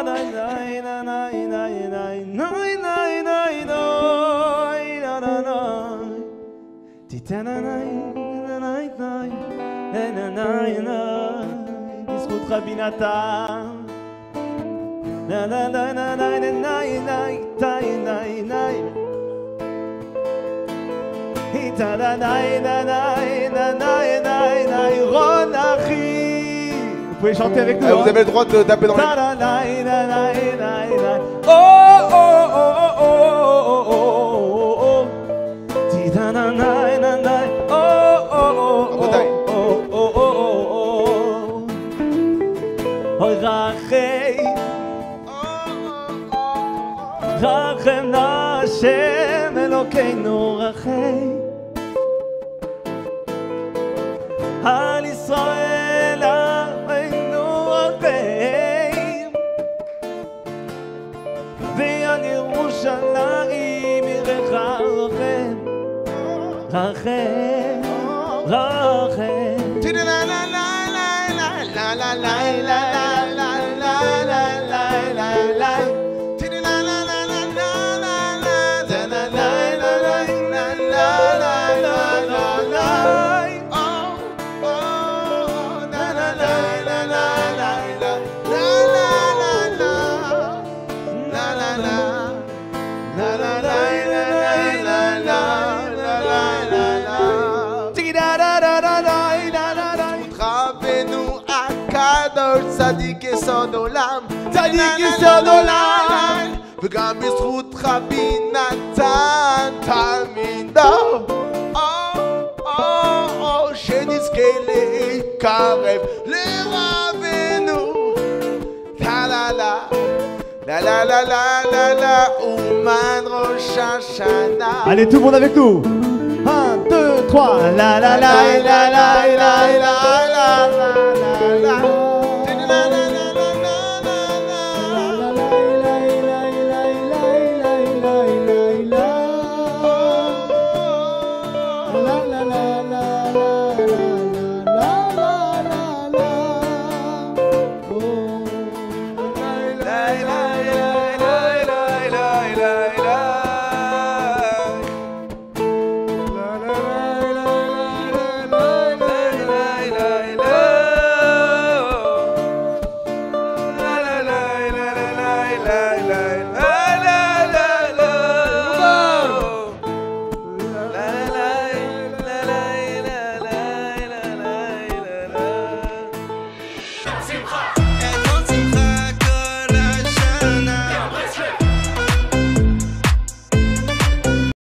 בזכות רבי נתן רון אחי. Vous pouvez chanter avec nous. Vous avez le droit de taper dans les... Oh oh oh oh oh oh. רחם נא השם אלוקינו רחם על ישראל עמנו רחם ועל ירושלים עירך רחם רחם רחם צדיק יסוד עולם, צדיק יסוד עולם, וגם בזכות רבי נתן תלמידו, שנזכה להתקרב לרבנו, לה לה לה לה לה לה לה לה לה, אומן ראש השנה. Allez, tout le monde avec nous. 1, 2, 3. La la la la la la la.